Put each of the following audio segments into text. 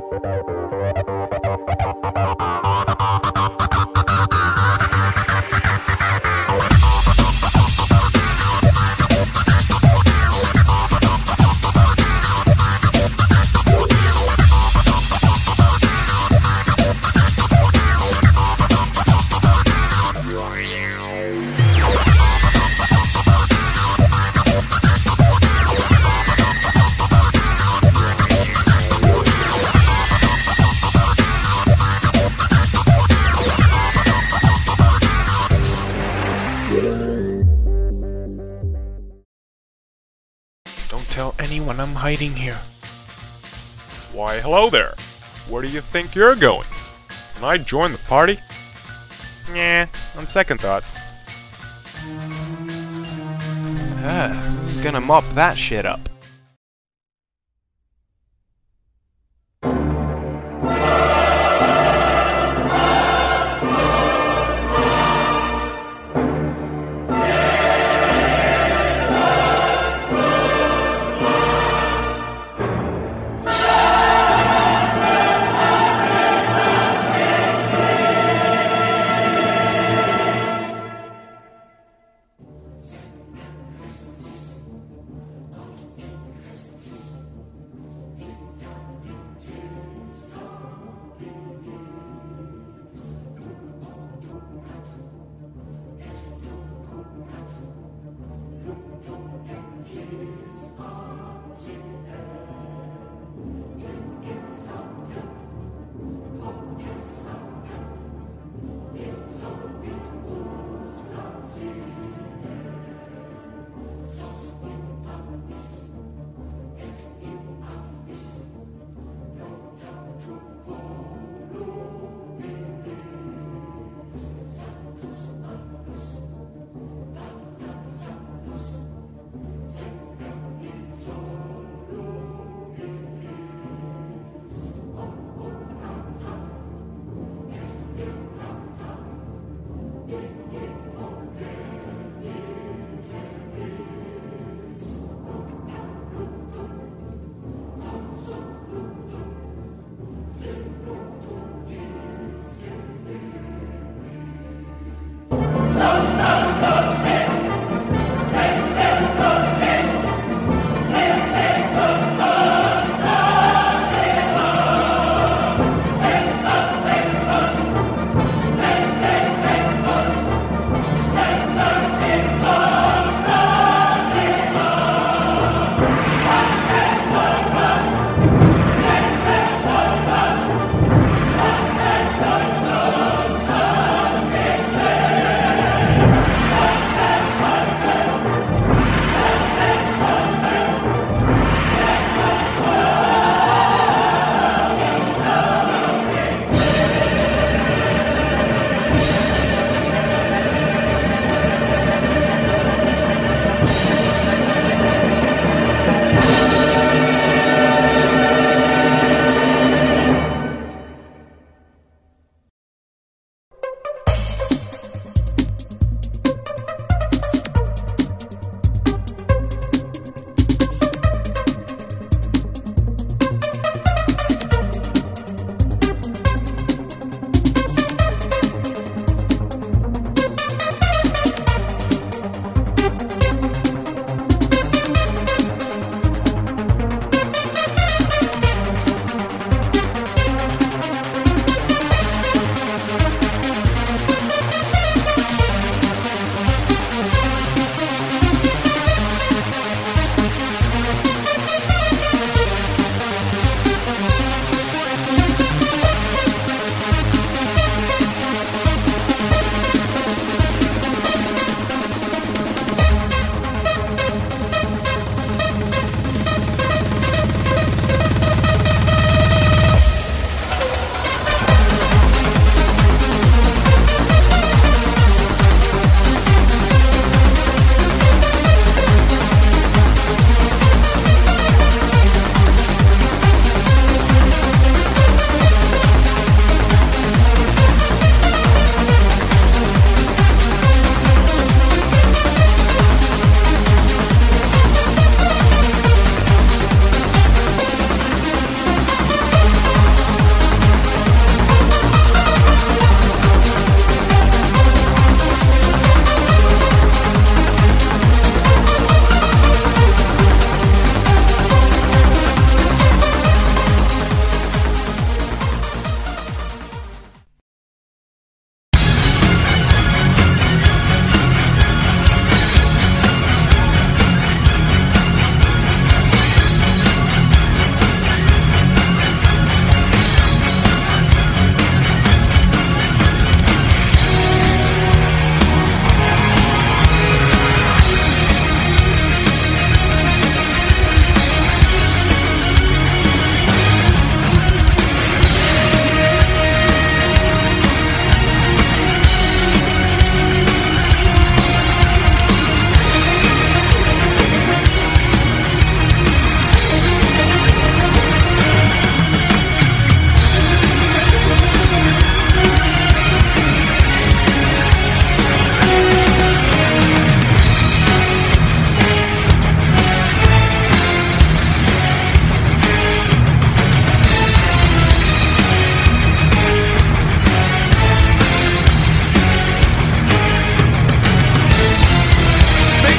Don't tell anyone I'm hiding here. Why, hello there. Where do you think you're going? Can I join the party? Nah, on second thoughts. Who's gonna mop that shit up?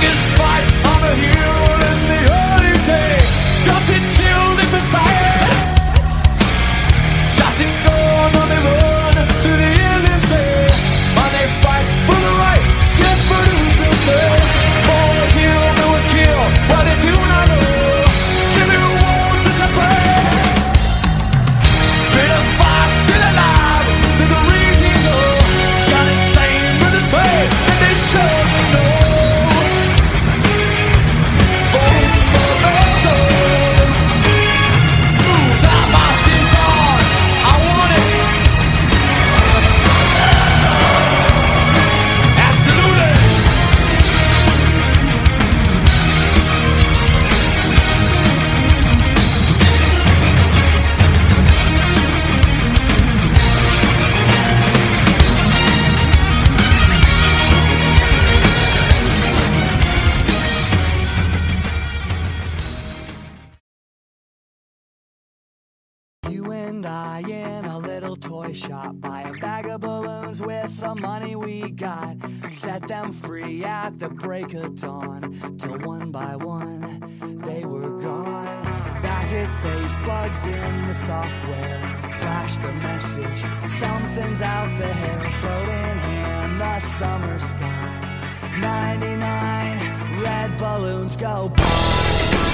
biggest fight on the hill in the early day. Got it chilled if it's fired. Shot and gun on the run to the endless day. And they fight for the right, just produce the third. For a kill, they will kill, but they do not know. Give me the walls, it's a bird. Bit of fire still alive, to the raging low. Got insane with his pain, and they show you know. You and I in a little toy shop, buy a bag of balloons with the money we got, set them free at the break of dawn, till one by one they were gone. Back at base, bugs in the software flash the message, something's out there floating in the summer sky. 99 red balloons go by.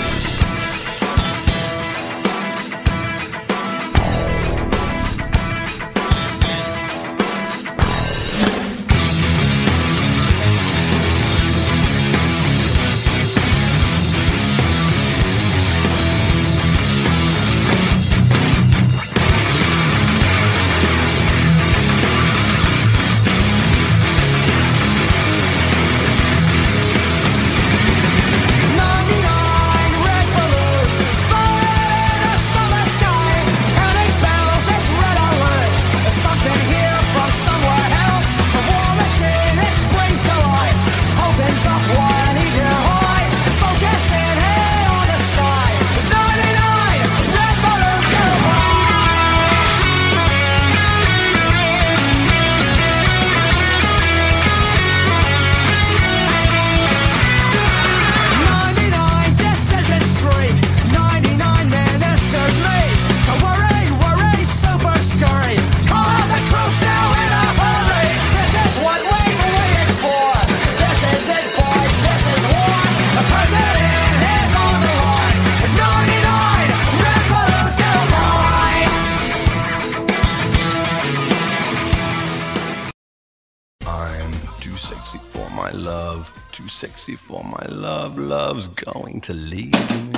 Too sexy for my love, love's going to leave me.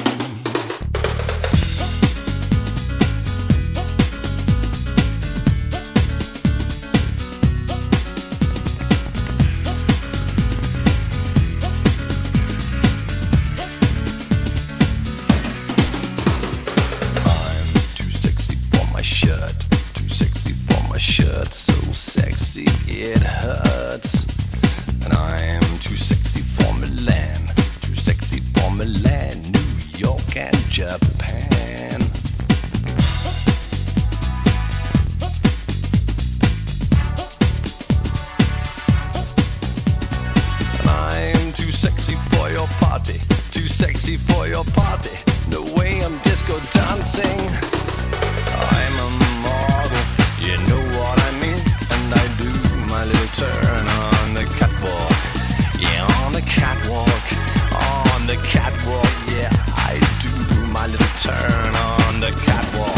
So sexy it hurts, and I'm too sexy for Milan, too sexy for Milan, New York and Japan. And I'm too sexy for your party, too sexy for your party. No way I'm disco dancing. I'm a model, you know what I mean, and I do my little turn on the catwalk. Yeah, on the catwalk, on the catwalk. Yeah, I do my little turn on the catwalk.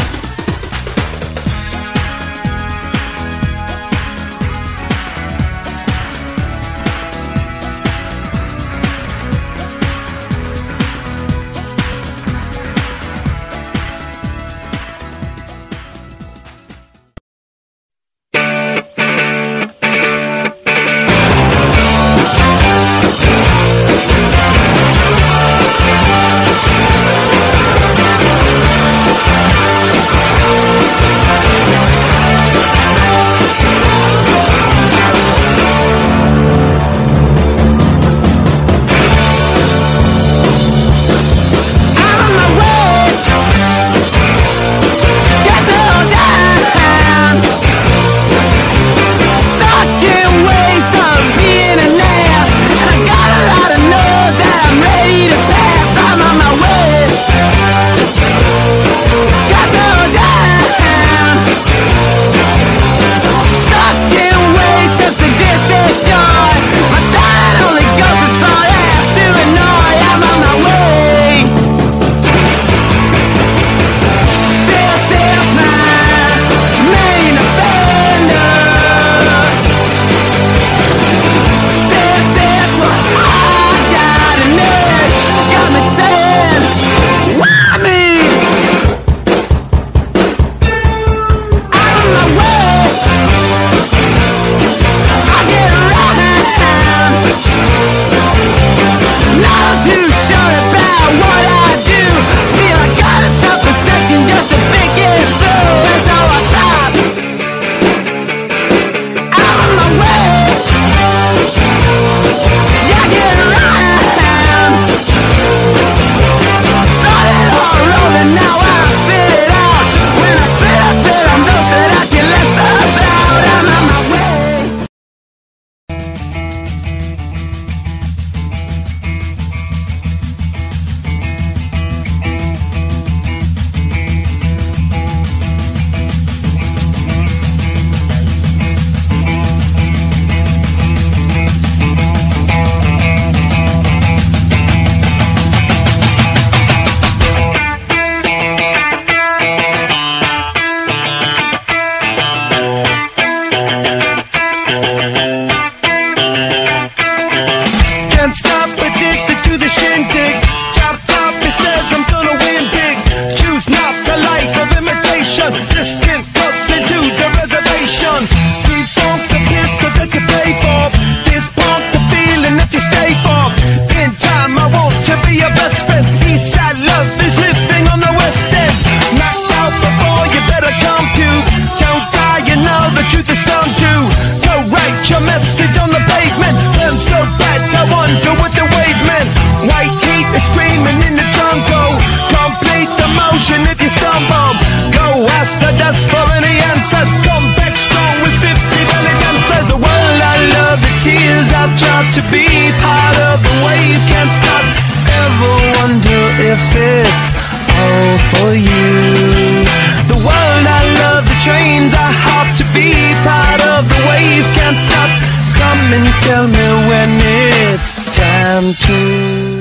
job to be part of the wave. Can't stop, ever wonder if it's all for you. The world I love, the trains I hop to be part of the wave. Can't stop, come and tell me when it's time to.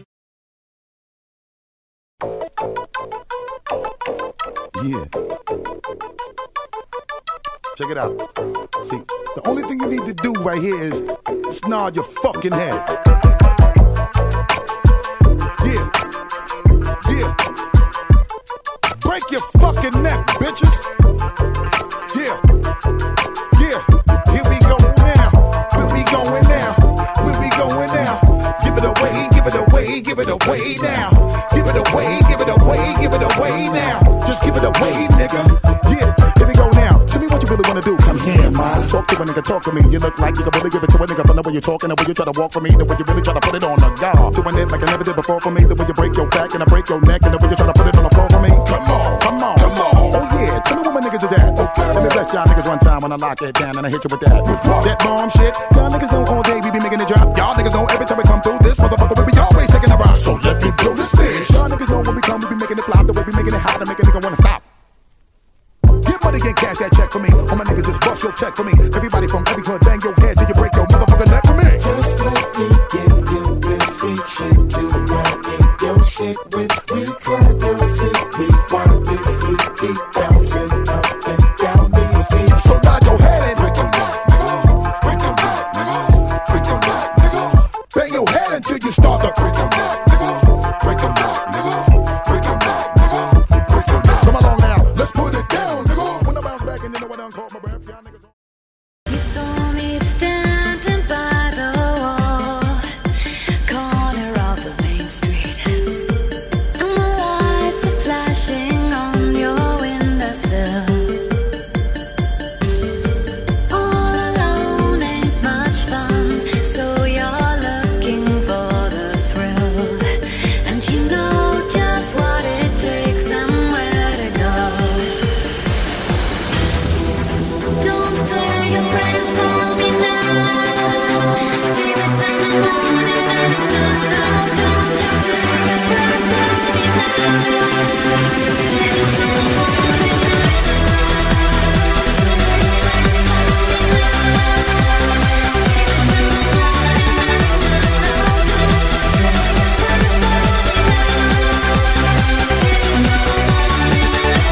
Yeah. Check it out. See, the only thing you need to do right here is just nod your fucking head. Yeah. Yeah. Break your fucking neck, bitches. Yeah. Yeah. Here we go now. Where we going now? Where we going now? Give it away, give it away, give it away now. Give it away, give it away, give it away now. Just give it away, nigga. Yeah, here we go now. Tell me what you really wanna do. Come here, man. Talk to a nigga, talk to me. You look like you can really give it to a nigga from the way you're talking, the way you try to walk for me, the way you really try to put it on the guard. Doing it like I never did before for me, the way you break your back and I break your neck, and the way you try to put it on the floor for me. Come on, come on, come on. Oh yeah, tell me what my niggas is at. Okay. Let me bless y'all niggas one time when I lock it down and I hit you with that. That bomb shit. Y'all niggas know all day we be making it drop. Y'all niggas know every time we come through this motherfucker we be always taking a rock. So let me blow this bitch. Y'all niggas know when we come we be making it flop, the way we making it hot to make a nigga wanna stop. Get money and cash that check for me. All my niggas just bust your check for me. Everybody from every hood, bang your head till you break your motherfucking neck for me. Just let me give you real sweet shit to ride in your shit with. We clap your seat, we want this heat, keep bouncing up and down these streets. So nod your head and break your neck, nigga. Break your neck, nigga. Break your neck, nigga. Bang your head until you start to break your neck, nigga. Break your neck, nigga. Break your neck, nigga. Break your neck. Come along now, let's put it down, nigga. When I bounce back and you know I done caught my breath, y'all niggas. You saw me standing by the wall, corner of the main street, and the lights are flashing on your windowsill. All alone ain't much fun, so you're looking for the thrill, and you know just what it takes and where to go. Don't say you're praying for me now. Say that in the morning and it's done now. Don't say you're praying for me now. Say this in the morning and it's done now. Say you're praying for me now. Say this in the morning and it's done now. Say you're praying for me now. Say this in the morning and it's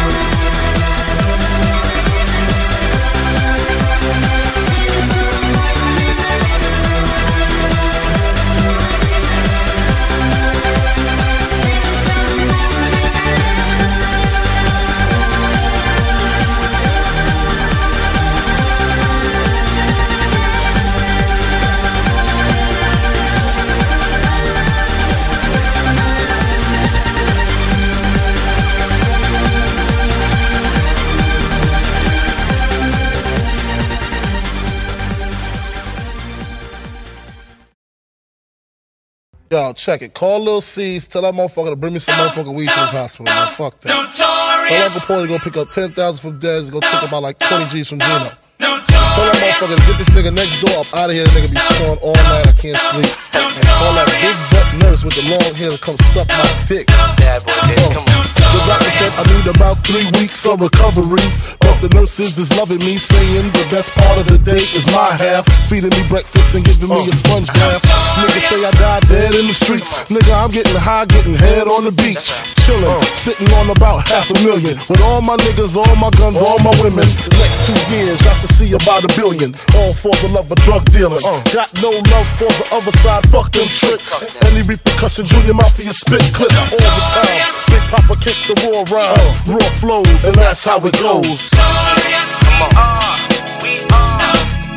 Yo, check it. Call Lil C's, tell that motherfucker to bring me some motherfucking weed to the hospital, man. Fuck that. Tell Uncle Porter to go pick up 10,000 from Dez and go take about like 20 G's from Gino. Tell that motherfucker to get this nigga next door up out of here. That nigga be snoring all night. I can't sleep. And call that big butt nurse with the long hair to come suck my dick. Bad boy, come on. The doctor said I need about 3 weeks of recovery, but the nurses is loving me, saying the best part of the day is my half, feeding me breakfast and giving me a sponge bath. Niggas say I died dead in the streets. Nigga, I'm getting high, getting head on the beach, chilling, sitting on about $500,000 with all my niggas, all my guns, all my women. The next 2 years, I should see about $1 billion, all for the love of drug dealing. Got no love for the other side, fuck them tricks. Any repercussions, Junior Mafia spit clips all the time. Big Papa kick the raw rhymes, raw flows, and that's how it goes. Come on. We are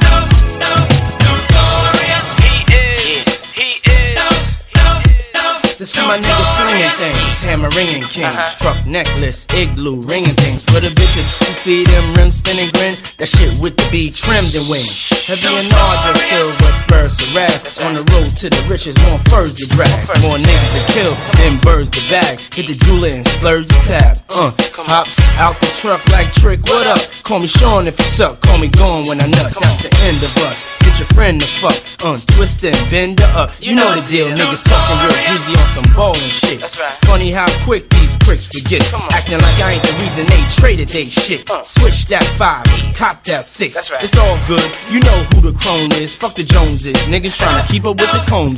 notorious. He is. This for my niggas slinging things, hammer ringing kings, truck necklace, igloo ringing things. For the bitches who see them rims spinning grin, that shit with the B trimmed and wings. Heavy and larger, silver spurs to wrath. On the road to the riches, more furs to drag, more niggas to kill than birds to bag. Hit the jeweler and splurge the tab. Hops out the truck like Trick, what up? Call me Sean if you suck, call me gone when I nut. That's the end of us. Get with your friend to fuck. Twist and bend her up. You know the deal. Niggas talking real greasy on some ballin' shit. Funny how quick these pricks forget. Acting like I ain't the reason they traded they shit. Switch that 5, cop that 6. It's all good. You know who the crone is. Fuck the Joneses. Niggas tryna keep up with the Combs.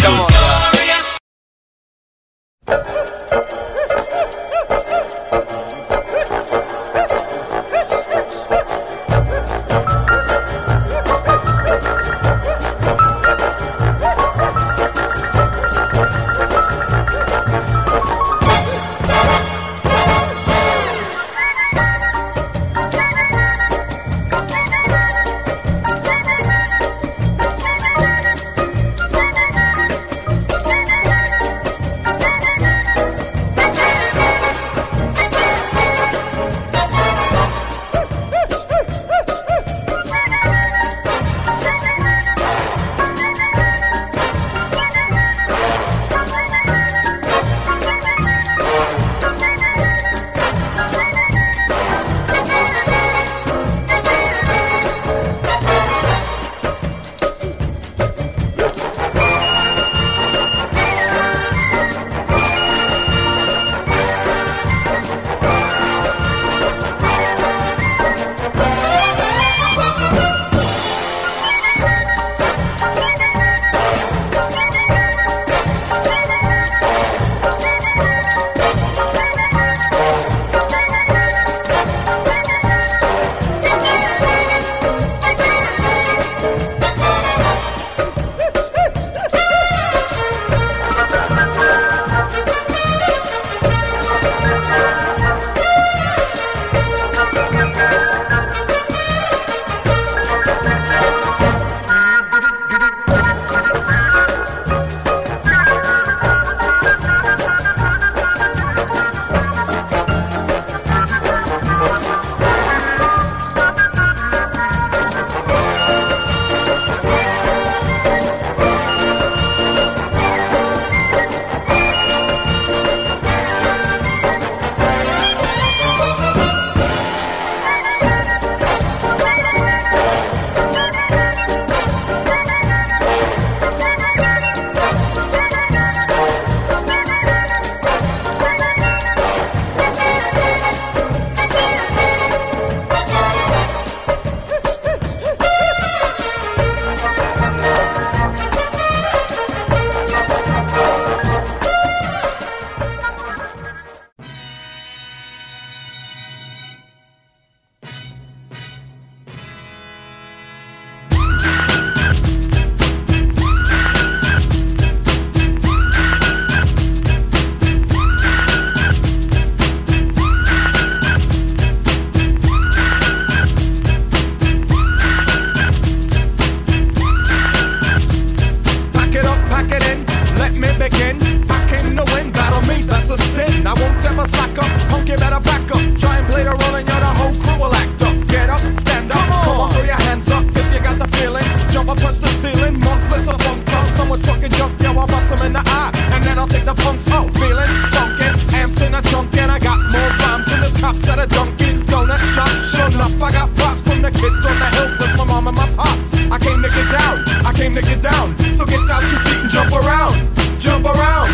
to get down. So get out your seat and jump around. Jump around.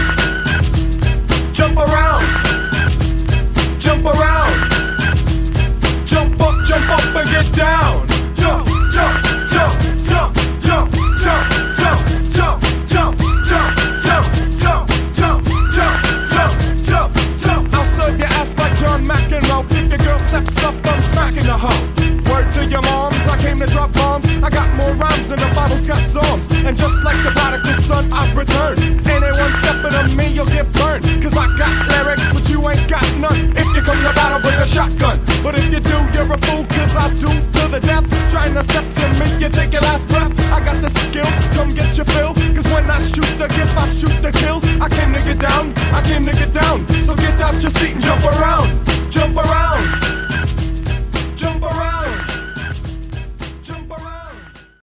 Jump around. Jump around. Jump up and get down. Jump, jump, jump, jump, jump, jump, jump, jump, jump, jump, jump, jump, jump, jump, jump, jump. I'll serve your ass like John McEnroe. If your girl steps up, I'm smacking the hoe. Word to your moms, I came to drop bombs. I got more rhymes than the Bible's got psalms. And just like the prodigal son, I've returned. Anyone stepping on me, you'll get burned. Cause I got lyrics, but you ain't got none. If you come to battle, bring a shotgun. But if you do, you're a fool, cause I do to the death. Trying to step to me, you take your last breath. I got the skill, come get your fill. Cause when I shoot the gift, I shoot the kill. I came to get down, I came to get down. So get out your seat and jump around.